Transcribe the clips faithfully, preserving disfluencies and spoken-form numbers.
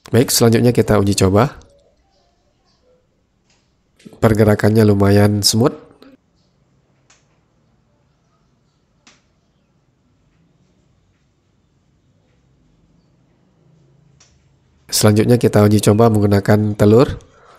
Baik, selanjutnya kita uji coba. Pergerakannya lumayan smooth. Selanjutnya kita uji coba menggunakan telur.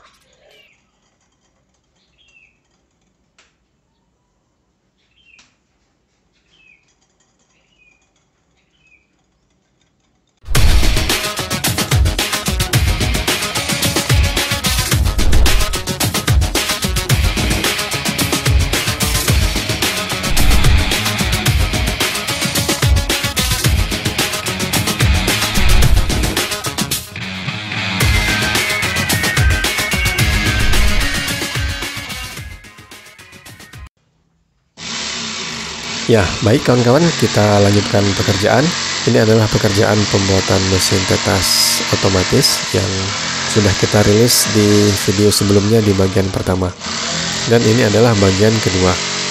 Ya, baik kawan-kawan, kita lanjutkan pekerjaan. Ini adalah pekerjaan pembuatan mesin tetas otomatis yang sudah kita rilis di video sebelumnya di bagian pertama. Dan ini adalah bagian kedua.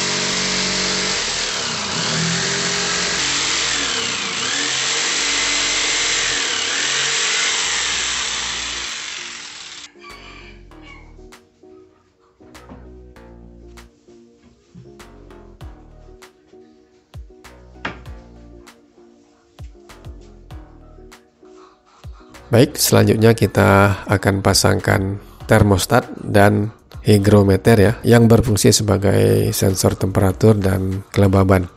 Baik, selanjutnya kita akan pasangkan termostat dan hygrometer ya, yang berfungsi sebagai sensor temperatur dan kelembaban.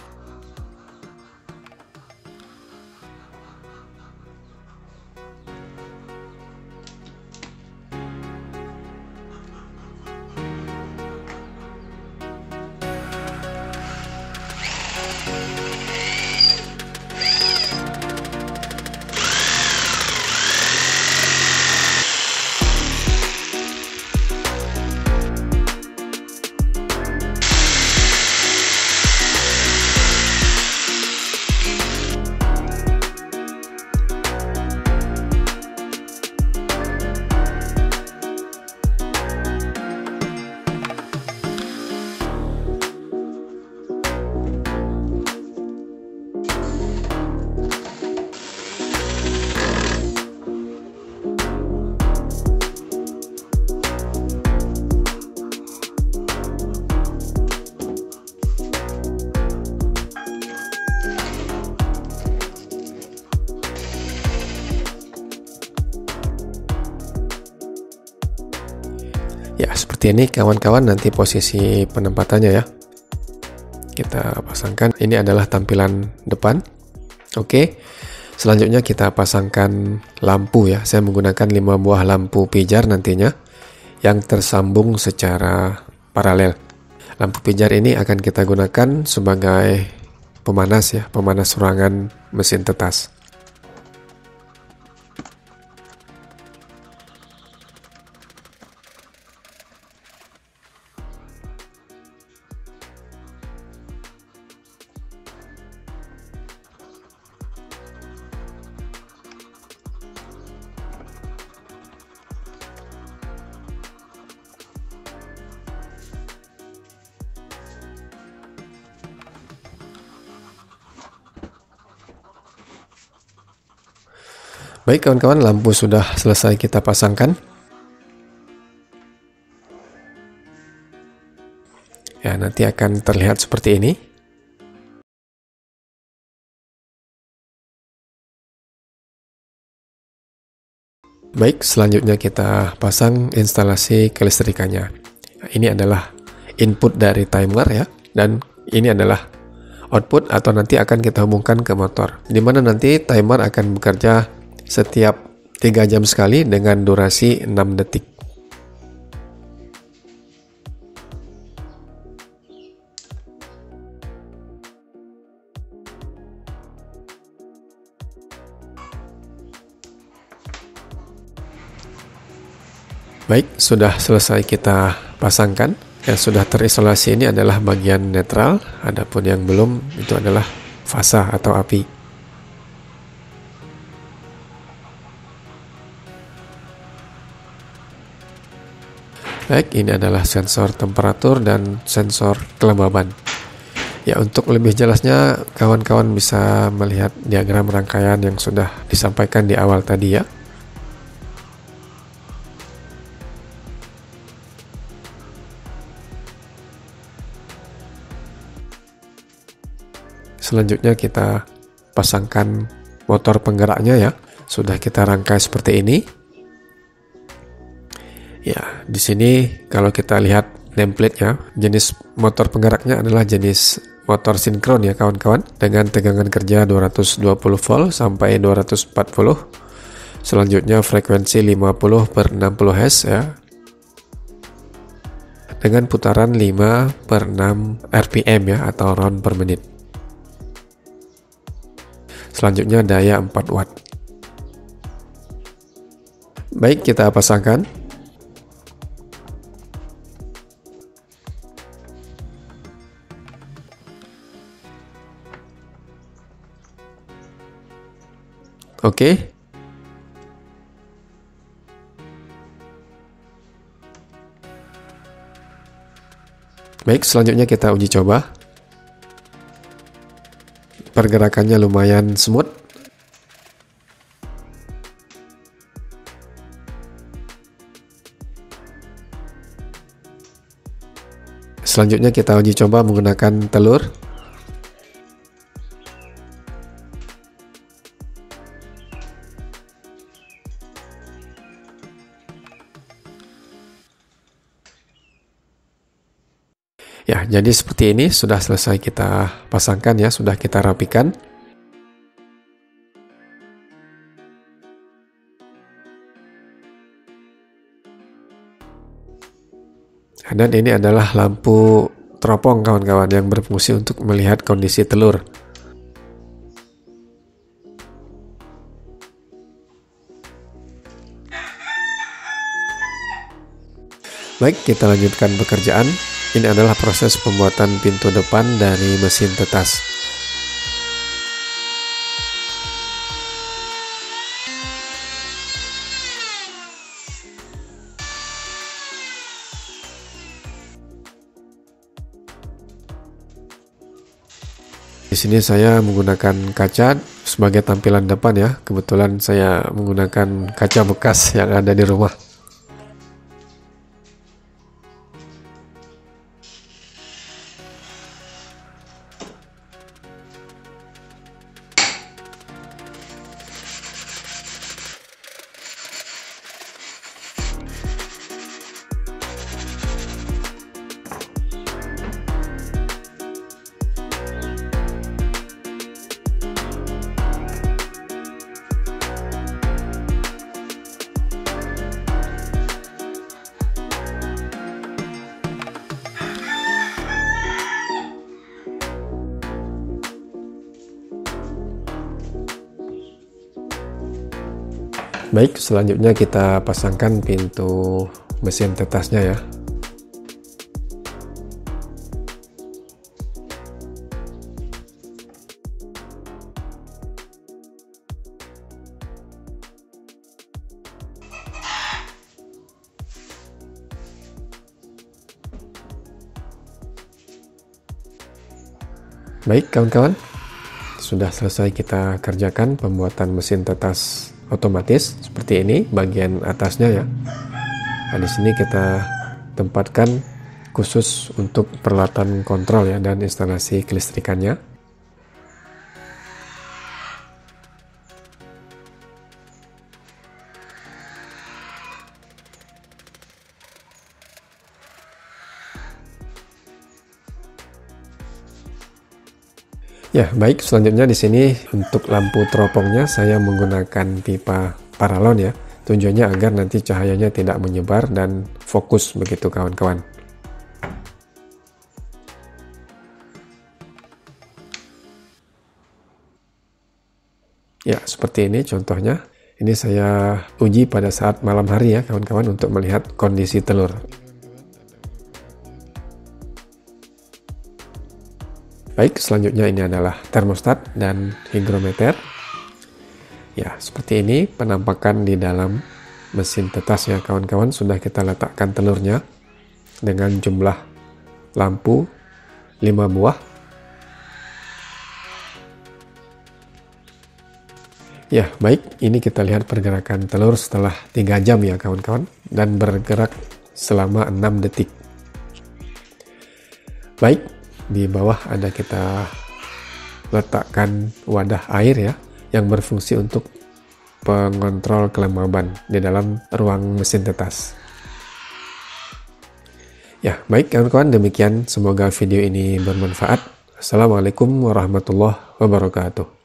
Ya, seperti ini kawan-kawan nanti posisi penempatannya ya. Kita pasangkan, ini adalah tampilan depan. Oke, selanjutnya kita pasangkan lampu ya. Saya menggunakan lima buah lampu pijar nantinya yang tersambung secara paralel. Lampu pijar ini akan kita gunakan sebagai pemanas ya, pemanas ruangan mesin tetas. Baik kawan-kawan, lampu sudah selesai kita pasangkan. Ya, nanti akan terlihat seperti ini. Baik, selanjutnya kita pasang instalasi kelistrikannya. Nah, ini adalah input dari timer ya, dan ini adalah output atau nanti akan kita hubungkan ke motor, dimana nanti timer akan bekerja setiap tiga jam sekali dengan durasi enam detik. Baik, sudah selesai kita pasangkan. Yang sudah terisolasi ini adalah bagian netral, adapun yang belum itu adalah fasa atau api. Baik, ini adalah sensor temperatur dan sensor kelembaban. Ya, untuk lebih jelasnya kawan-kawan bisa melihat diagram rangkaian yang sudah disampaikan di awal tadi ya. selanjutnya kita pasangkan motor penggeraknya ya. Sudah kita rangkai seperti ini. Ya, di sini kalau kita lihat nameplate-nya, jenis motor penggeraknya adalah jenis motor sinkron ya kawan-kawan, dengan tegangan kerja dua ratus dua puluh volt sampai dua ratus empat puluh. Selanjutnya frekuensi lima puluh per enam puluh hertz ya, dengan putaran lima per enam R P M ya, atau round per menit. Selanjutnya daya empat watt. Baik, kita pasangkan. Oke. Baik, selanjutnya kita uji coba. Pergerakannya lumayan smooth. Selanjutnya kita uji coba menggunakan telur. Ya, jadi seperti ini sudah selesai kita pasangkan ya, sudah kita rapikan. Dan ini adalah lampu teropong kawan-kawan yang berfungsi untuk melihat kondisi telur. Baik, kita lanjutkan pekerjaan. Ini adalah proses pembuatan pintu depan dari mesin tetas. Di sini saya menggunakan kaca sebagai tampilan depan ya. Kebetulan saya menggunakan kaca bekas yang ada di rumah. Baik, selanjutnya kita pasangkan pintu mesin tetasnya ya. Baik kawan-kawan, sudah selesai kita kerjakan pembuatan mesin tetas otomatis seperti ini bagian atasnya ya. Nah, di sini kita tempatkan khusus untuk peralatan kontrol ya dan instalasi kelistrikannya. Ya, baik, selanjutnya di sini untuk lampu teropongnya saya menggunakan pipa paralon ya. Tujuannya agar nanti cahayanya tidak menyebar dan fokus begitu kawan-kawan. Ya, seperti ini contohnya. Ini saya uji pada saat malam hari ya kawan-kawan untuk melihat kondisi telur. Baik, selanjutnya ini adalah termostat dan hygrometer. Ya, seperti ini penampakan di dalam mesin tetas ya kawan-kawan. Sudah kita letakkan telurnya dengan jumlah lampu lima buah. Ya, baik, ini kita lihat pergerakan telur setelah tiga jam ya kawan-kawan, dan bergerak selama enam detik. Baik, di bawah ada kita letakkan wadah air ya, yang berfungsi untuk pengontrol kelembaban di dalam ruang mesin tetas. Ya, baik kawan-kawan, demikian. Semoga video ini bermanfaat. Assalamualaikum warahmatullahi wabarakatuh.